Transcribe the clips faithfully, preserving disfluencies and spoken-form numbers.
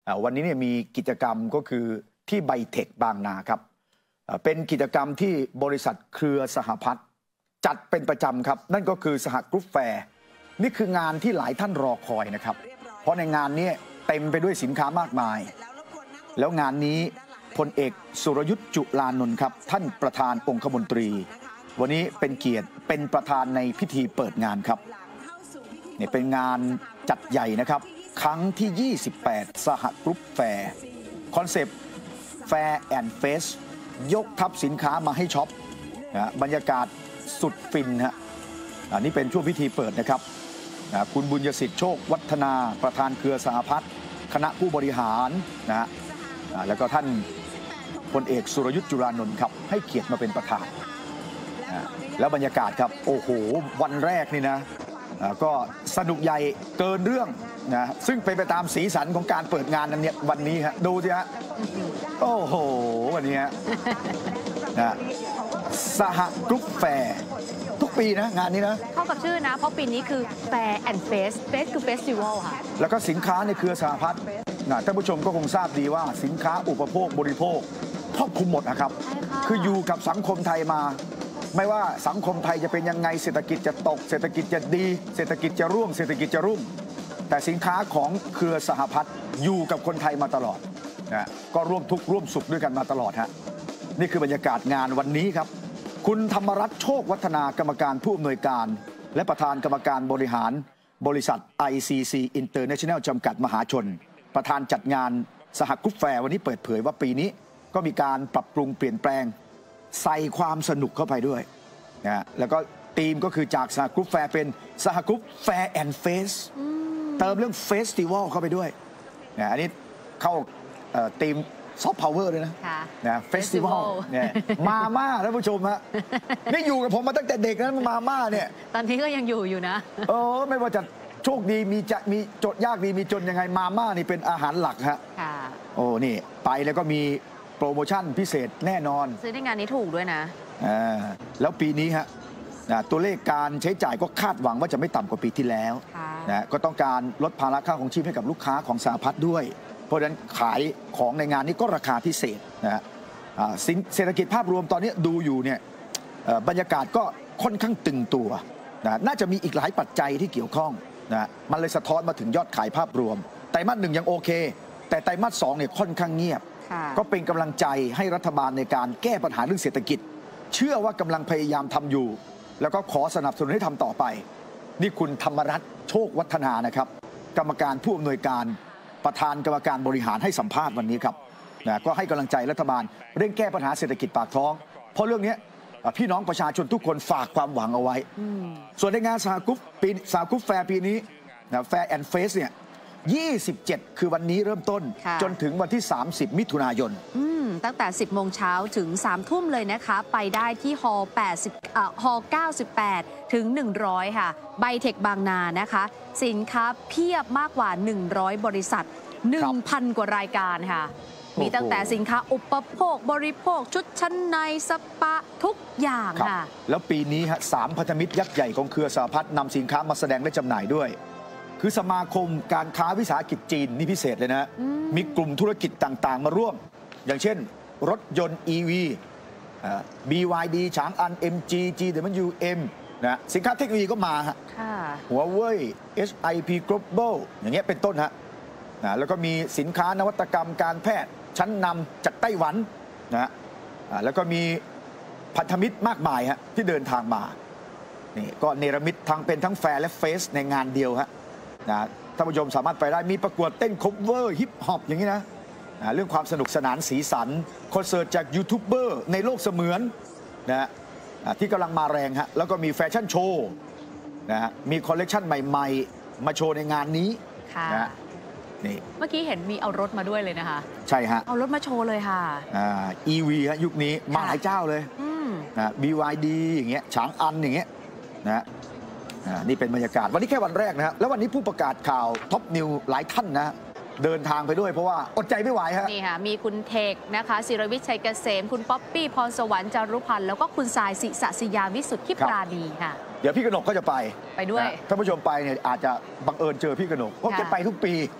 วันนี้เนี่ยมีกิจกรรมก็คือที่ไบเทคบางนาครับเป็นกิจกรรมที่บริษัทเครือสหพัฒน์จัดเป็นประจำครับนั่นก็คือสหกรุ๊ปแฟร์นี่คืองานที่หลายท่านรอคอยนะครับเพราะในงานนี้เต็มไปด้วยสินค้ามากมายแล้วงานนี้พลเอกสุรยุทธ์จุลานนท์ครับท่านประธานองคมนตรีวันนี้เป็นเกียรติเป็นประธานในพิธีเปิดงานครับเนี่ยเป็นงานจัดใหญ่นะครับครั้งที่ ยี่สิบแปด สหกรุ๊ปแฟร์คอนเซปต์แฟร์แอนด์เฟสยกทัพสินค้ามาให้ช็อปนะบรรยากาศสุดฟินฮะอันนี้เป็นช่วงพิธีเปิดนะครับนะคุณบุญยสิทธิ์โชควัฒนาประธานเครือสหพัฒน์คณะผู้บริหารนะฮะแล้วก็ท่านพลเอกสุรยุทธ์จุลานนท์ครับให้เกียรติมาเป็นประธานนะแล้วบรรยากาศครับโอ้โหวันแรกนี่นะก็สนุกใหญ่เกินเรื่องนะซึ่งเป็นไปตามสีสันของการเปิดงานนั้นเนี่ยวันนี้ฮะดูสิฮะโอ้โหวันนี้ฮะนะสหกรุ๊ปแฟร์ทุกปีนะงานนี้นะเข้ากับชื่อนะเพราะปีนี้คือ Fair and Fest Fest คือ Festival ค่ะแล้วก็สินค้าในเครือสหพัฒน์นะท่านผู้ชมก็คงทราบดีว่าสินค้าอุปโภคบริโภคครอบคลุมหมดนะครับคืออยู่กับสังคมไทยมาไม่ว่าสังคมไทยจะเป็นยังไงเศรษฐกิจจะตกเศรษฐกิจจะดีเศรษฐกิจจะร่วงเศรษฐกิจจะรุ่งแต่สินค้าของเครือสหพัฒน์อยู่กับคนไทยมาตลอดนะก็ร่วมทุกข์ร่วมสุขด้วยกันมาตลอดฮะนี่คือบรรยากาศงานวันนี้ครับคุณธรรมรัตน์โชควัฒนากรรมการผู้อำนวยการและประธานกรรมการบริหารบริษัท ไอ ซี ซี International จำกัดมหาชนประธานจัดงานสหกรุ๊ปแฟร์วันนี้เปิดเผยว่าปีนี้ก็มีการปรับปรุงเปลี่ยนแปลงใส่ความสนุกเข้าไปด้วยนะแล้วก็ธีมก็คือจากสหกรุ๊ปแฟร์เป็นสหกรุ๊ปแฟร์แอนด์เฟสเติมเรื่องเฟสติวัลเข้าไปด้วยนะอันนี้เข้าธีมซอฟต์พาวเวอร์ด้วยนะนะเฟสติวัลเนี่ยมาม่าท่านผู้ชมฮะนี่อยู่กับผมมาตั้งแต่เด็กนะมาม่าเนี่ยตอนนี้ก็ยังอยู่อยู่นะเออไม่ว่าจะโชคดีมีจะมีจดยากดีมีจนยังไงมาม่านี่เป็นอาหารหลักฮะโอ้นี่ไปแล้วก็มีโปรโมชั่นพิเศษแน่นอนซื้อในงานนี้ถูกด้วยนะอ่าแล้วปีนี้ฮะนะตัวเลขการใช้จ่ายก็คาดหวังว่าจะไม่ต่ำกว่าปีที่แล้วนะก็ต้องการลดภาระค่าของชีพให้กับลูกค้าของสหพัฒน์ด้วยเพราะฉะนั้นขายของในงานนี้ก็ราคาพิเศษนะฮะเศรษฐกิจภาพรวมตอนนี้ดูอยู่เนี่ยบรรยากาศก็ค่อนข้างตึงตัวนะน่าจะมีอีกหลายปัจจัยที่เกี่ยวข้องนะมันเลยสะท้อนมาถึงยอดขายภาพรวมไตรมาสหนึ่งยังโอเคแต่ไตรมาสสองเนี่ยค่อนข้างเงียบก็เป็นกำลังใจให้รัฐบาลในการแก้ปัญหาเรื่องเศรษฐกิจเชื่อว่ากำลังพยายามทำอยู่แล้วก็ขอสนับสนุนให้ทำต่อไปนี่คุณธรรมรัตน์โชควัฒนานะครับกรรมการผู้อำนวยการประธานกรรมการบริหารให้สัมภาษณ์วันนี้ครับนะก็ให้กำลังใจรัฐบาลเร่งแก้ปัญหาเศรษฐกิจปากท้องเพราะเรื่องนี้พี่น้องประชาชนทุกคนฝากความหวังเอาไว้ส่วนในงานสหกรุ๊ปปีสหกรุ๊ปแฟร์ปีนี้นะแฟร์แอนด์เฟสเนี่ยยี่สิบเจ็ดคือวันนี้เริ่มต้นจนถึงวันที่สามสิบมิถุนายนตั้งแต่สิบโมงเช้าถึงสามทุ่มเลยนะคะไปได้ที่ฮอลล์แปดสิบเอ่อฮอลล์เก้าสิบแปดถึงหนึ่งร้อยค่ะไบเทคบางนานะคะสินค้าเพียบมากกว่าหนึ่งร้อยบริษัท หนึ่งพัน กว่ารายการค่ะมีตั้งแต่สินค้าอุปโภคบริโภคชุดชั้นในสปาทุกอย่างค่ะแล้วปีนี้ฮะสามพันธมิตรยักษ์ใหญ่ของเครือสหพัฒน์นำสินค้ามาแสดงและจำหน่ายด้วยคือสมาคมการค้าวิสาหกิจจีนนี่พิเศษเลยนะมีกลุ่มธุรกิจต่างๆมาร่วมอย่างเช่นรถยนต์ อี วี บี วาย ดี ฉางอัน เอ็ม จี จี ดับเบิลยู เอ็ม นะสินค้าเทคโนโลยีก็มาฮะหัวเว่ย เอช ไอ พี Global อย่างเงี้ยเป็นต้นฮะนะแล้วก็มีสินค้านวัตกรรมการแพทย์ชั้นนำจากไต้หวันนะฮะแล้วก็มีพันธมิตรมากมายฮะที่เดินทางมานี่ก็เนรมิตทั้งเป็นทั้งแฟร์และเฟสในงานเดียวฮะนะท่านผู้ชมสามารถไปได้มีประกวดเต้นคัฟเวอร์ฮิปฮอปอย่างนี้นะเรื่องความสนุกสนานสีสันคอนเสิร์ตจากยูทูบเบอร์ในโลกเสมือนนะที่กำลังมาแรงฮะแล้วก็มีแฟชั่นโชว์นะมีคอลเลกชันใหม่ๆมาโชว์ในงานนี้นะนี่เมื่อกี้เห็นมีเอารถมาด้วยเลยนะคะใช่ฮะเอารถมาโชว์เลยค่ะอ่า อี วี ฮะยุคนี้มาหลายเจ้าเลยนะ บี วาย ดี อย่างเงี้ยฉางอันอย่างเงี้ยนะนี่เป็นบรรยากาศวันนี้แค่วันแรกนะฮะแล้ววันนี้ผู้ประกาศข่าวท็อปนิวหลายท่านนะเดินทางไปด้วยเพราะว่าอดใจไม่ไหวฮะนี่ค่ะมีคุณเทคนะคะศิรวิทย์ชัยเกษมคุณป๊อปปี้พรสวรรค์จารุพันธ์แล้วก็คุณสายศิษศยาวิสุทธิปราณีค่ะเดี๋ยวพี่กนกก็จะไปไปด้วยท่านผู้ชมไปเนี่ยอาจจะบังเอิญเจอพี่กนกเพราะแกไปทุกปี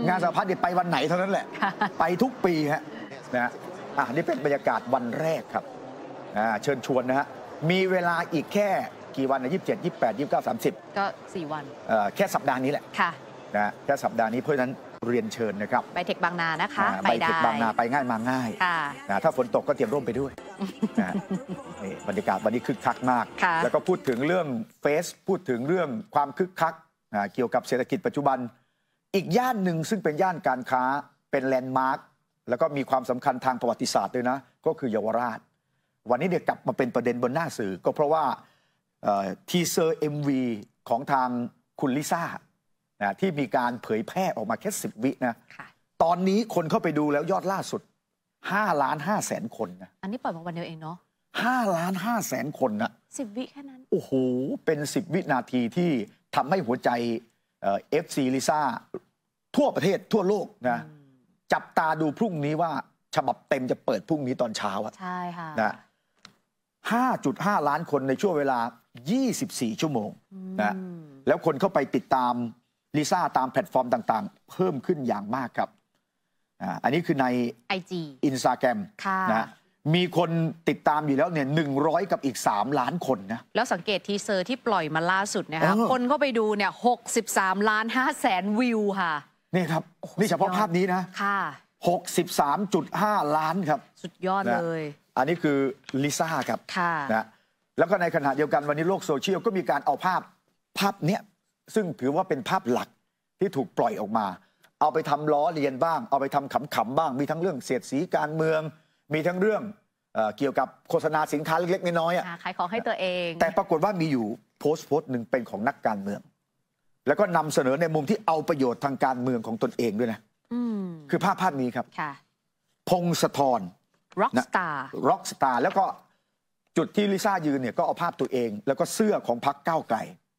งานสหพัฒน์เนี่ยไปวันไหนเท่านั้นแหละ ไปทุกปีฮะนะอ่ะนี่เป็นบรรยากาศวันแรกครับอ่าเชิญชวนนะฮะมีเวลาอีกแค่กี่วันนะยี่สิบเจ็ด ยี่สิบแปด ยี่สิบเก้า สามสิบก็สี่วันเอ่อแค่สัปดาห์นี้แหละค่ะนะแค่สัปดาห์นี้เพราะฉะนั้นเรียนเชิญนะครับไบเทคบางนานะคะไบเทคบางนาไปง่ายมาง่ายนะถ้าฝนตกก็เตรียมร่มไปด้วยนะนี่บรรยากาศวันนี้คึกคักมากแล้วก็พูดถึงเรื่องเฟสพูดถึงเรื่องความคึกคักนะเกี่ยวกับเศรษฐกิจปัจจุบันอีกย่านหนึ่งซึ่งเป็นย่านการค้าเป็นแลนด์มาร์คแล้วก็มีความสำคัญทางประวัติศาสตร์ด้วยนะก็คือเยาวราชวันนี้เนี่ยกลับมาเป็นประเด็นบนหน้าสื่อก็เพราะว่าทีเซอร์ เอ็ม วี ของทางคุณลิซ่านะที่มีการเผยแพร่ออกมาแค่สิบวินะตอนนี้คนเข้าไปดูแล้วยอดล่าสุดห้าล้านห้าแสนคนนะอันนี้ปล่อยมาวันเดียวเองเนาะห้าล้านห้าแสนคนนะสิบวิแค่นั้นโอ้โหเป็นสิบวินาทีที่ทำให้หัวใจเอฟซีลิซ่าทั่วประเทศทั่วโลกนะจับตาดูพรุ่งนี้ว่าฉบับเต็มจะเปิดพรุ่งนี้ตอนเช้าอะใช่ค่ะนะ ห้าจุดห้า ล้านคนในช่วงเวลายี่สิบสี่ชั่วโมงนะแล้วคนเข้าไปติดตามลิซ่าตามแพลตฟอร์มต่างๆเพิ่มขึ้นอย่างมากครับอันนี้คือในไอ จี Instagram นะมีคนติดตามอยู่แล้วเนี่ยหนึ่งร้อยกับอีกสามล้านคนนะแล้วสังเกตทีเซอร์ที่ปล่อยมาล่าสุดนะคะคนเข้าไปดูเนี่ยหกสิบสามล้านห้าแสนวิวค่ะนี่ครับนี่เฉพาะภาพนี้นะค่ะหกสิบสามจุดห้า ล้านครับสุดยอดเลยอันนี้คือลิซ่าครับนะแล้วก็ในขณะเดียวกันวันนี้โลกโซเชียลก็มีการเอาภาพภาพเนี้ยซึ่งถือว่าเป็นภาพหลักที่ถูกปล่อยออกมาเอาไปทำล้อเลียนบ้างเอาไปทำขำๆบ้างมีทั้งเรื่องเสียดสีการเมืองมีทั้งเรื่องเอ่อเกี่ยวกับโฆษณาสินค้าเล็กๆน้อยๆอ่ะขายของให้ตัวเองแต่ปรากฏว่ามีอยู่โพสต์โพสต์หนึ่งเป็นของนักการเมืองแล้วก็นำเสนอในมุมที่เอาประโยชน์ทางการเมืองของตนเองด้วยนะคือภาพภาพนี้ครับพงศธรร็อกสตาร์ร็อกสตาร์แล้วก็จุดที่ลิซ่ายืนเนี่ยก็เอาภาพตัวเองแล้วก็เสื้อของพรรคก้าวไกล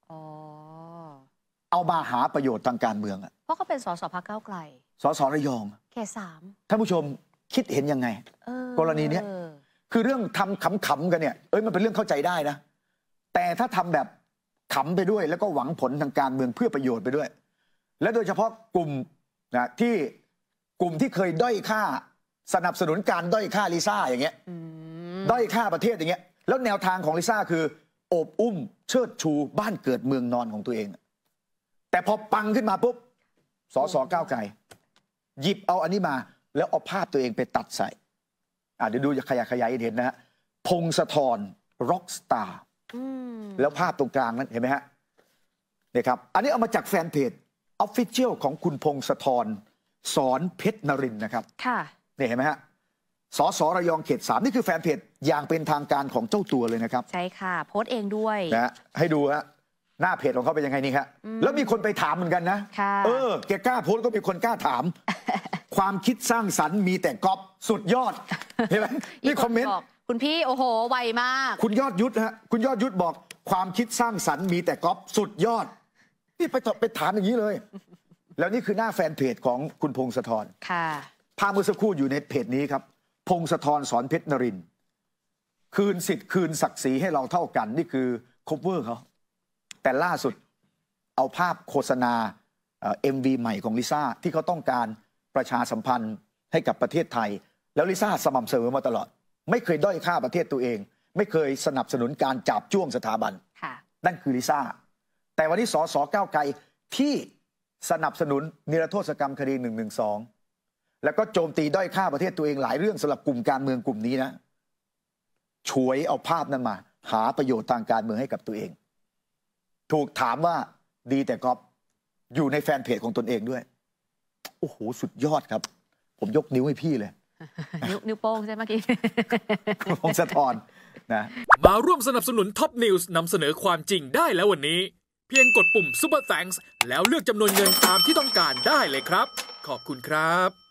เอามาหาประโยชน์ทางการเมืองอ่ะเพราะเขาเป็นสสพรรคก้าวไกลสสระยองเขตสามท่านผู้ชมคิดเห็นยังไงกรณีนี้คือเรื่องทำขำๆกันเนี่ยเอ้ยมันเป็นเรื่องเข้าใจได้นะแต่ถ้าทำแบบขำไปด้วยแล้วก็หวังผลทางการเมืองเพื่อประโยชน์ไปด้วยและโดยเฉพาะกลุ่มนะที่กลุ่มที่เคยด้อยค่าสนับสนุนการด้อยค่าลิซ่าอย่างเงี้ยด้อยค่าประเทศอย่างเงี้ยแล้วแนวทางของลิซ่าคือโอบอุ้มเชิดชูบ้านเกิดเมืองนอนของตัวเองแต่พอปังขึ้นมาปุ๊บสสก้าวไกลหยิบเอาอันนี้มาแล้วเอาภาพตัวเองไปตัดใส่อ่ะเดี๋ยวดูขยายขยายเห็นนะฮะพงศธรร็อกสตาร์แล้วภาพตรงกลางนั้นเห็นไหมฮะเนี่ยครับอันนี้เอามาจากแฟนเพจออฟฟิเชียลของคุณพงศธรสอนเพชรนรินทร์นะครับค่ะเนี่ยเห็นไหมฮะสสระยองเขตสามนี่คือแฟนเพจอย่างเป็นทางการของเจ้าตัวเลยนะครับใช่ค่ะโพสต์เองด้วยนะให้ดูฮะหน้าเพจของเขาเป็นยังไงนี่ครับแล้วมีคนไปถามเหมือนกันนะเออแกกล้าโพสต์ก็มีคนกล้าถามความคิดสร้างสรรค์มีแต่ก๊อปสุดยอดเห็นไหมนี่คอมเมนต์คุณพี่โอ้โหไวมากคุณยอดยุทธฮะคุณยอดยุทธบอกความคิดสร้างสรรค์มีแต่ก๊อปสุดยอดนี่ไปไปถามอย่างนี้เลยแล้วนี่คือหน้าแฟนเพจของคุณพงศธรค่ะภาพเมื่อสักครู่อยู่ในเพจนี้ครับพงศธรสอนเพชรนรินทร์คืนสิทธิ์คืนศักดิ์ศรีให้เราเท่ากันนี่คือคอฟเวอร์เขาแต่ล่าสุดเอาภาพโฆษณาเอ็มวีใหม่ของลิซ่าที่เขาต้องการประชาสัมพันธ์ให้กับประเทศไทยแล้วลิซ่าสม่ำเสมอมาตลอดไม่เคยด้อยค่าประเทศตัวเองไม่เคยสนับสนุนการจับจ้วงสถาบันนั่นคือลิซ่าแต่วันนี้สสก้าวไกลที่สนับสนุนนิรโทษกรรมคดีหนึ่งหนึ่งสองแล้วก็โจมตีด้อยค่าประเทศตัวเองหลายเรื่องสำหรับกลุ่มการเมืองกลุ่มนี้นะฉวยเอาภาพนั้นมาหาประโยชน์ทางการเมืองให้กับตัวเองถูกถามว่าดีแต่ก๊อปอยู่ในแฟนเพจของตนเองด้วยโอ้โหสุดยอดครับผมยกนิ้วให้พี่เลยนิ้วนิ้วโป้งใช่ไหมเมื่อกี้พงศธรนะมาร่วมสนับสนุนท็อปนิวส์นำเสนอความจริงได้แล้ววันนี้เพียงกดปุ่ม Super Thanks แล้วเลือกจำนวนเงินตามที่ต้องการได้เลยครับขอบคุณครับ